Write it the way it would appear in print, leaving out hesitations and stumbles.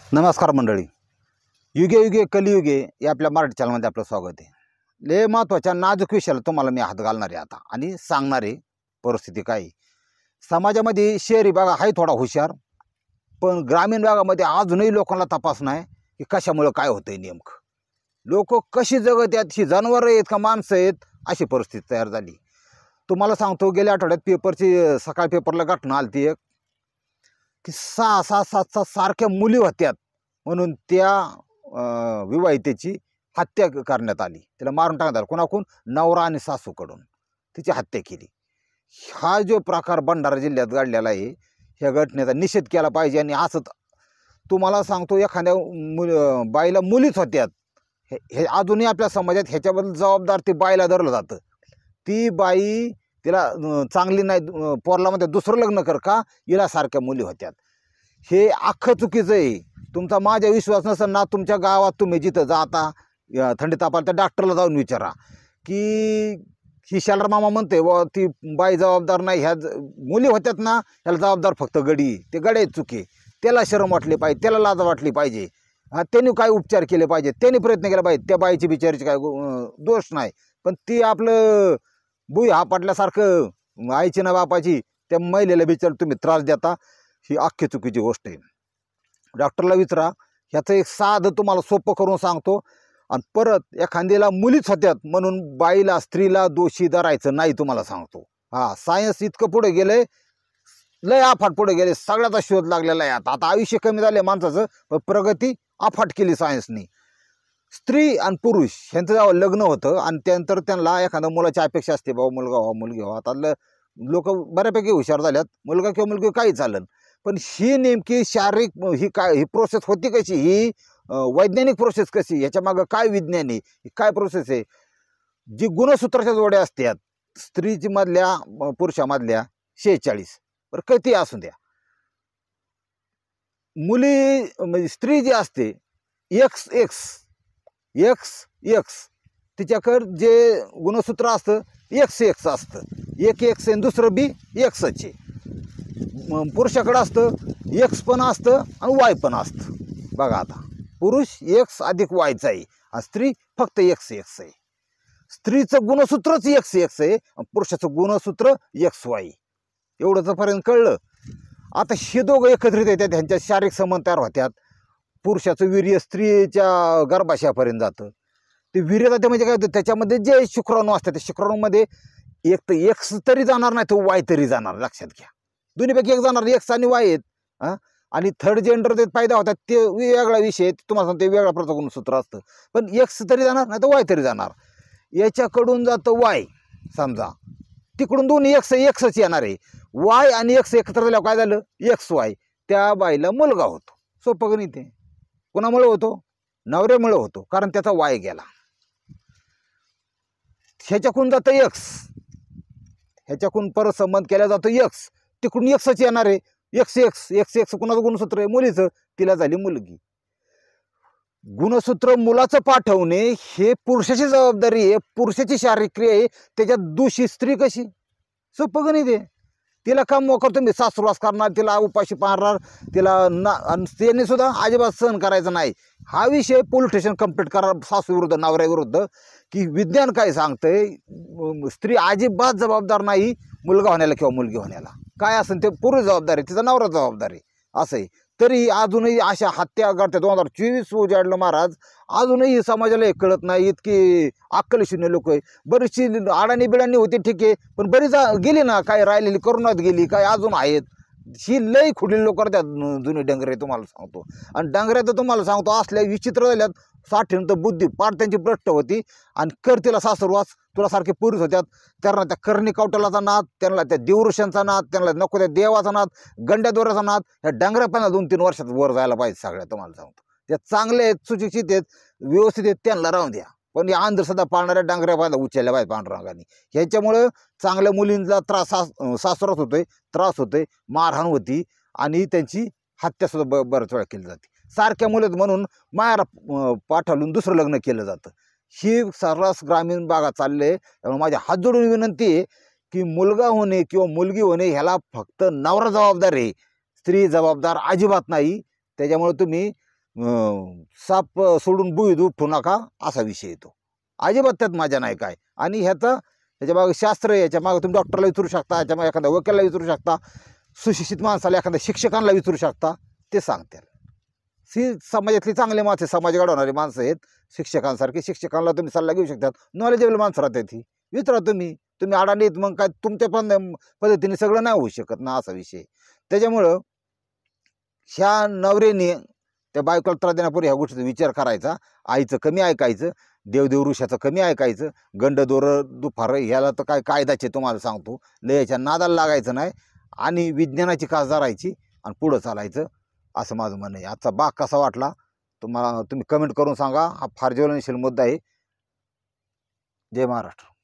नमस्कार मंडळी. युगे युगे कलियुगे या आपल्या मराठी चॅनलमध्ये आपलं स्वागत आहे. लय महत्त्वाच्या नाजूक विषयाला तुम्हाला मी हात घालणार आहे आता आणि सांगणार आहे परिस्थिती काय आहे. समाजामध्ये शहरी भाग आहे थोडा हुशार, पण ग्रामीण भागामध्ये अजूनही लोकांना तपास नाही की कशामुळं काय होतंय नेमकं. लोक कशी जगत आहेत, ही जनावरं आहेत का माणसं आहेत, अशी परिस्थिती तयार झाली. तुम्हाला सांगतो, गेल्या आठवड्यात पेपरची सकाळ पेपरला घटना आली ती एक की 6-7 सारख्या मुली होत्यात म्हणून त्या विवाहितेची हत्या करण्यात आली. तिला मारून टाकण्यात आलं. कोणाकडून? नवरा आणि सासूकडून तिची हत्या केली. हा जो प्रकार भंडारा जिल्ह्यात घडलेला आहे, ह्या घटनेचा निषेध केला पाहिजे. आणि असंच तुम्हाला सांगतो, एखाद्या बाईला मुलीच होत्यात, हे अजूनही आपल्या समाजात ह्याच्याबद्दल जबाबदार ती बाईला धरलं जातं. ती बाई तिला चांगली नाही, पोरला म्हणते दुसरं लग्न कर का, हिला सारख्या मुली होत्यात. हे अख्खं चुकीचं आहे. तुमचा माझ्या विश्वास नसेल ना, तुमच्या गावात तुम्ही जिथं जाता थंडी तापाला त्या डॉक्टरला जाऊन विचारा की ही शालर मामा म्हणते व ती बाई जबाबदार नाही, ह्या मुली होत्यात ना, ह्याला जबाबदार फक्त गडी. ते गडे चुके, त्याला शरम वाटली पाहिजे, त्याला लाज वाटली पाहिजे. त्यांनी काय उपचार केले पाहिजे, त्यांनी प्रयत्न केला पाहिजे. त्या बाईची बिचारीची काय दोष नाही, पण ती आपलं बुई हा पडल्यासारखं आईची ना बापाची त्या महिलेला बिचार तुम्ही त्रास देता. ही अख्खी चुकीची गोष्ट आहे. डॉक्टरला विचारा. ह्याचं एक साधं तुम्हाला सोपं करून सांगतो. आणि परत एखाद्याला मुलीच होत्यात म्हणून बाईला स्त्रीला दोषी धरायचं नाही, तुम्हाला सांगतो. सायन्स इतकं पुढे गेलंय, लय अफाट पुढे गेले. सगळ्याचा शोध लागलेला आहे. आता आयुष्य कमी झाले माणसाचं, पण प्रगती अफाट केली सायन्सनी. स्त्री आणि पुरुष ह्यांचं जेव्हा लग्न होतं आणि त्यानंतर त्यांना एखाद्या मुलाची अपेक्षा असते, बाबा मुलगा व्हा मुलगी व्हा. आता लोक बऱ्यापैकी हुशार झाल्यात, मुलगा किंवा मुलगी काही चालेल. पण ही नेमकी शारीरिक ही प्रोसेस होती कशी, ही वैज्ञानिक प्रोसेस कशी, ह्याच्या मागं काय विज्ञान आहे, काय प्रोसेस आहे. जी गुणसूत्राच्या जोड्या असतात स्त्रीची मधल्या पुरुषामधल्या 46, बरं किती असू द्या, मुली म्हणजे स्त्री जी असते एक्स एक्स एक्स एक्स, तिच्याकडं जे गुणसूत्र असतं एक्स एक्स असतं. एक एक्स आहे, दुसरं बी एक्सचे. पुरुषाकडं असतं एक्स पण असतं आणि वाय पण असतं. बघा आता, पुरुष एक्स अधिक वायचा आहे आणि स्त्री फक्त एक्स एक्स आहे. स्त्रीचं गुणसूत्रच एक्स एक्स आहे आणि पुरुषाचं गुणसूत्र एक्स वाय. एवढंच कळलं. आता हे दोघं एकत्रित येतात, ह्यांच्या शारीरिक संबंध तयार होत्यात. पुरुषाचं वीर्य स्त्रीच्या गर्भाशयापर्यंत जातं. ते वीर्य जाते म्हणजे काय होतं, त्याच्यामध्ये जे शुक्राणू असतात त्या शुक्राणूमध्ये एक तर एक्स तरी जाणार नाही, तो वाय तरी जाणार. लक्षात घ्या, दोन्हीपैकी एक जाणार, एक्स आणि वाय आहेत. आणि थर्ड जेंडर ते पैदा होतात ते वेगळा विषय, तुम्हाला सांगतो, वेगळ्या प्रकारचं गुणसूत्र असतं. पण एक्स तरी जाणार नाही तर वाय तरी जाणार. याच्याकडून जातं वाय, समजा तिकडून दोन्ही एक्सच येणार आहे. वाय आणि एक्स एकत्र झाल्यावर काय झालं, एक्स वाय. त्या बाईला मुलगा होतो. सोपं गणित ते. कोणामुळे होतो? नवऱ्यामुळे होतो, कारण त्याचा वाय गेला. ह्याच्याकडून जातं एक्स, ह्याच्याकडून परत संबंध केला जातो एक्स, तिकडून एक्सच येणार आहे. एक्स एक्स एक्स एक्स कुणाचं गुणसूत्र आहे? मुलीचं. तिला झाली मुलगी. गुणसूत्र मुलाचं पाठवणे हे पुरुषाची जबाबदारी आहे, पुरुषाची शारीरिक क्रिया आहे. त्याच्यात दोषी स्त्री कशी? सोपं गणित आहे. तिला काम करतो मी, सासूरवास करणार, तिला उपाशी पाहणार, तिला त्यांनी सुद्धा अजिबात सहन करायचं नाही. हा विषय पोलीस स्टेशन कंप्लीट करा सासू विरुद्ध नवऱ्याविरुद्ध, की विज्ञान काय सांगतंय, स्त्री अजिबात जबाबदार नाही मुलगा होण्याला किंवा मुलगी होण्याला. काय असेल ते पुरुष जबाबदारी, तिचा नवरा जबाबदारी असं आहे. तरी अजूनही अशा हत्या घडतात. 2024 उजाडलं महाराज, अजूनही समाजाला हे कळत नाही. इतकी अक्कलशून्य लोक आहे. बरीचशी अडाणी बिडाणी होती, ठीक आहे, पण बरीच गेली ना, काय राहिलेली करोनात गेली, काय अजून आहेत. ही लई खुडलेली लोक करतात जुने डंगरे, तुम्हाला सांगतो. आणि डंगऱ्या तर तुम्हाला सांगतो असल्या विचित्र झाल्यात, 60 बुद्धी पार त्यांची भ्रष्ट होती. आणि कर तिला सासरवास, तुला सारखे पुरुष होत्यात. त्यांना त्या करणी कवटलाचा नाद, त्यांना त्या देवऋषांचा नाद, त्यांना नको त्या देवाचा नाद, गंड्या दोऱ्याचा नाद. ह्या डांगऱ्या पण 2-3 वर्षात वर जायला पाहिजे सगळ्या, तुम्हाला सांगतो. त्या चांगले आहेत, सुशिक्षित आहेत, व्यवस्थित आहेत, त्यांना राहून द्या. पण या अंधश्रद्धा पाळणाऱ्या डांगऱ्या पाहिजे उचलल्या पाहिजे पांडुरंगाने. ह्याच्यामुळं चांगल्या मुलींना त्रास, सासरात होतोय, त्रास होतोय, मारहाण होती आणि त्यांची हत्यासुद्धा बऱ्याच वेळा केली जाते. सारख्या मुलं म्हणून मायाला पाठवून दुसरं लग्न केलं जातं. ही सर्रास ग्रामीण भागात चालले. त्यामुळे माझ्या हात जोडून विनंती आहे की मुलगा होणे किंवा मुलगी होणे ह्याला फक्त नवरा जबाबदार आहे, स्त्री जबाबदार अजिबात नाही. त्याच्यामुळे तुम्ही साप सोडून बुईत उठू नका असा विषय येतो. अजिबात त्यात मजा नाही काय. आणि ह्याच्या मागे शास्त्र आहे, याच्या मागे तुम्ही डॉक्टरला विचारू शकता, याच्या मागे एखाद्या वकिलाला विचारू शकता, सुशिक्षित माणसाला एखाद्या शिक्षकांना विचारू शकता, ते सांगतील. समाजातली चांगले माणसं, समाज घडवणारी माणसं आहेत शिक्षकांसारखी. शिक्षकांना तुम्ही सल्ला घेऊ शकतात. नॉलेजेबल माणसं राहतात ती, विचारा तुम्ही अडाणीत मग काय तुमच्या पण पद्धतीने सगळं नाही होऊ शकत ना, असा विषय. त्याच्यामुळं ह्या नवऱ्याने त्या बायकोला त्रास देण्यापूर्वी ह्या गोष्टीचा विचार करायचा. आईचं कमी ऐकायचं, देवदेव ऋषाचं कमी ऐकायचं, गंड दोर दुफार ह्याला तर काय कायदाचे तुम्हाला सांगतो, लयाच्या नादाला लागायचं नाही आणि विज्ञानाची कास धरायची आणि पुढं चालायचं, असं माझं म्हणणं आहे. आजचा भाग कसा वाटला तुम्ही कमेंट करून सांगा. हा फार ज्वलनशील मुद्दा आहे. जय महाराष्ट्र.